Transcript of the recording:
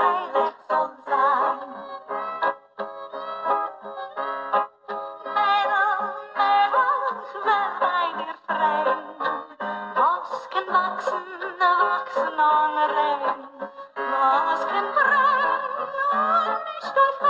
heilig soll sein. Mädel, ich will bei dir frei. Was kann wachsen, wachsen an Rhein. Was kann brennen und nicht durch